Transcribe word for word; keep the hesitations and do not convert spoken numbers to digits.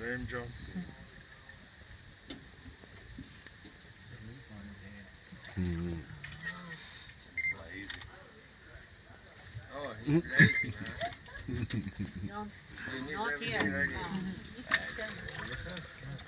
Let him jump. Mm-hmm. Lazy. Oh, he's lazy, man. Don't, He needs not everything here. ready. Uh,